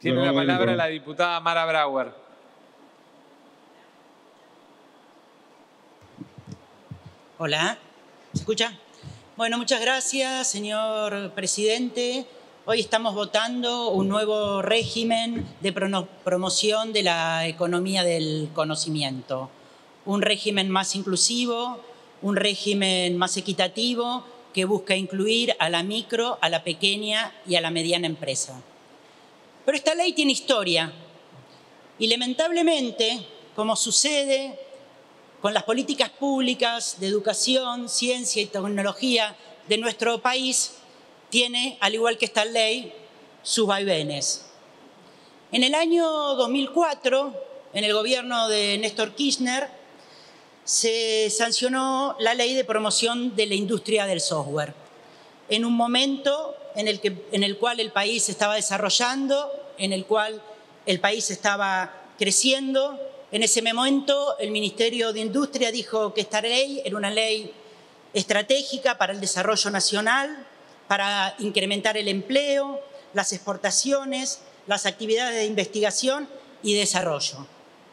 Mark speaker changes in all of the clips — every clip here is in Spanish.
Speaker 1: Tiene la palabra la diputada Mara Brauer.
Speaker 2: Hola, ¿se escucha? Bueno, muchas gracias, señor presidente. Hoy estamos votando un nuevo régimen de promoción de la economía del conocimiento. Un régimen más inclusivo, un régimen más equitativo que busca incluir a la micro, a la pequeña y a la mediana empresa. Pero esta ley tiene historia y lamentablemente, como sucede con las políticas públicas de educación, ciencia y tecnología de nuestro país, tiene, al igual que esta ley, sus vaivenes. En el año 2004, en el gobierno de Néstor Kirchner, se sancionó la ley de promoción de la industria del software, en un momento en el cual el país se estaba desarrollando, en el cual el país estaba creciendo. En ese momento, el Ministerio de Industria dijo que esta ley era una ley estratégica para el desarrollo nacional, para incrementar el empleo, las exportaciones, las actividades de investigación y desarrollo.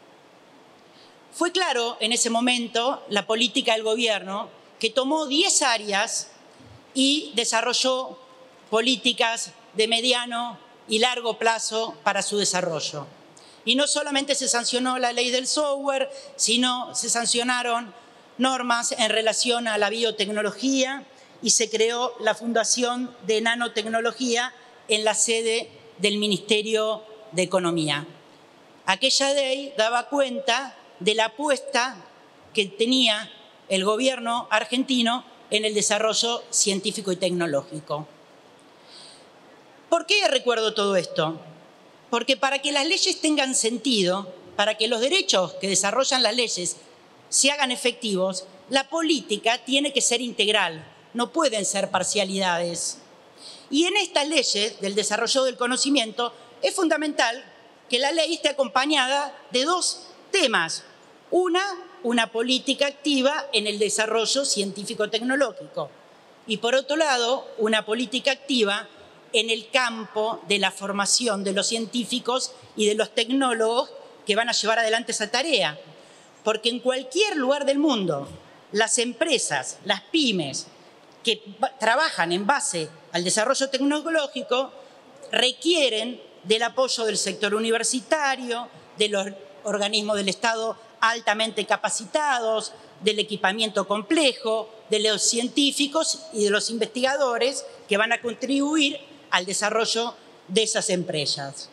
Speaker 2: Fue claro en ese momento la política del gobierno, que tomó 10 áreas y desarrolló políticas de mediano y largo plazo para su desarrollo. Y no solamente se sancionó la ley del software, sino se sancionaron normas en relación a la biotecnología y se creó la Fundación de Nanotecnología en la sede del Ministerio de Economía. Aquella ley daba cuenta de la apuesta que tenía el gobierno argentino en el desarrollo científico y tecnológico. ¿Por qué recuerdo todo esto? Porque para que las leyes tengan sentido, para que los derechos que desarrollan las leyes se hagan efectivos, la política tiene que ser integral, no pueden ser parcialidades. Y en estas leyes del desarrollo del conocimiento es fundamental que la ley esté acompañada de dos temas. Una política activa en el desarrollo científico-tecnológico y, por otro lado, una política activa en el campo de la formación de los científicos y de los tecnólogos que van a llevar adelante esa tarea. Porque en cualquier lugar del mundo, las empresas, las pymes que trabajan en base al desarrollo tecnológico requieren del apoyo del sector universitario, de los organismos del Estado altamente capacitados, del equipamiento complejo, de los científicos y de los investigadores que van a contribuir al desarrollo de esas empresas.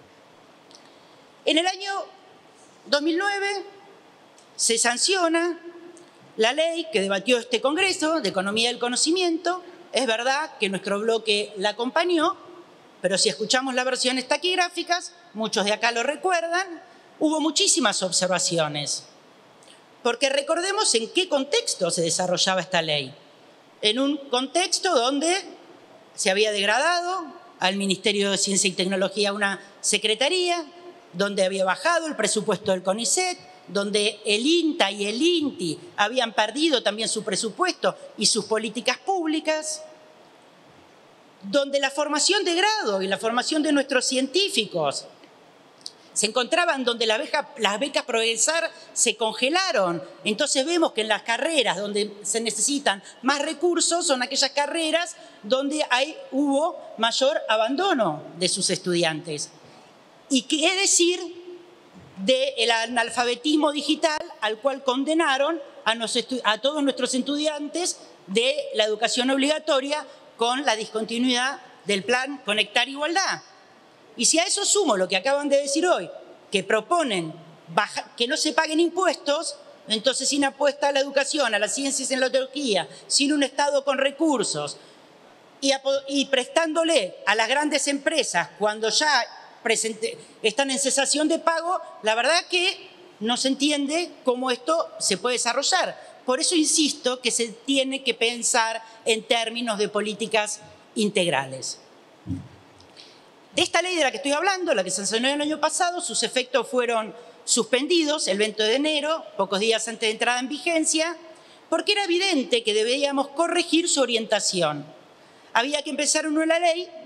Speaker 2: En el año 2009 se sanciona la ley que debatió este Congreso de Economía del Conocimiento. Es verdad que nuestro bloque la acompañó, pero si escuchamos las versiones taquigráficas, muchos de acá lo recuerdan, hubo muchísimas observaciones. Porque recordemos en qué contexto se desarrollaba esta ley. En un contexto donde se había degradado al Ministerio de Ciencia y Tecnología una secretaría, donde había bajado el presupuesto del CONICET, donde el INTA y el INTI habían perdido también su presupuesto y sus políticas públicas, donde la formación de grado y la formación de nuestros científicos se encontraban donde las becas Progresar se congelaron. Entonces vemos que en las carreras donde se necesitan más recursos son aquellas carreras donde hubo mayor abandono de sus estudiantes. ¿Y qué decir del analfabetismo digital al cual condenaron a todos nuestros estudiantes de la educación obligatoria con la discontinuidad del plan Conectar Igualdad? Y si a eso sumo lo que acaban de decir hoy, que proponen que no se paguen impuestos, entonces sin apuesta a la educación, a las ciencias y la tecnología, sin un Estado con recursos y prestándole a las grandes empresas cuando ya están en cesación de pago, la verdad que no se entiende cómo esto se puede desarrollar. Por eso insisto que se tiene que pensar en términos de políticas integrales. De esta ley de la que estoy hablando, la que se sancionó el año pasado, sus efectos fueron suspendidos el 20 de enero, pocos días antes de entrada en vigencia, porque era evidente que debíamos corregir su orientación. Había que empezar una ley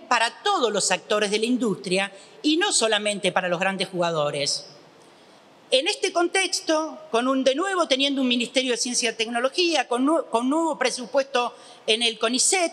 Speaker 2: para todos los actores de la industria y no solamente para los grandes jugadores. En este contexto, de nuevo teniendo un Ministerio de Ciencia y Tecnología, con nuevo presupuesto en el CONICET,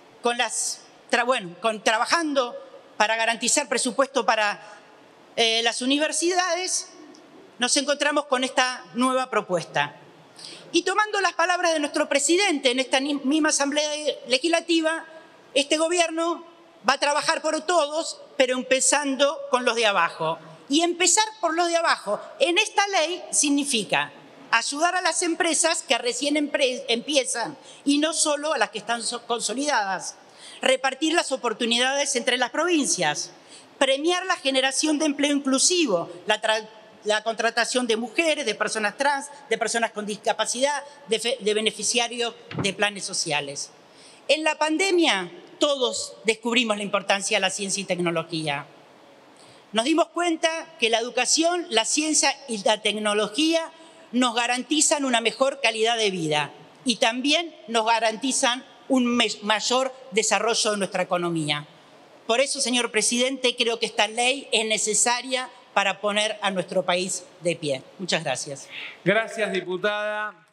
Speaker 2: trabajando para garantizar presupuesto para las universidades, nos encontramos con esta nueva propuesta. Y tomando las palabras de nuestro presidente en esta misma Asamblea Legislativa, este gobierno va a trabajar por todos, pero empezando con los de abajo. Y empezar por los de abajo en esta ley significa ayudar a las empresas que recién empiezan y no solo a las que están consolidadas, repartir las oportunidades entre las provincias, premiar la generación de empleo inclusivo, la contratación de mujeres, de personas trans, de personas con discapacidad, de beneficiarios de planes sociales. En la pandemia todos descubrimos la importancia de la ciencia y tecnología. Nos dimos cuenta que la educación, la ciencia y la tecnología nos garantizan una mejor calidad de vida y también nos garantizan un mayor desarrollo de nuestra economía. Por eso, señor presidente, creo que esta ley es necesaria para poner a nuestro país de pie. Muchas gracias.
Speaker 1: Gracias, diputada.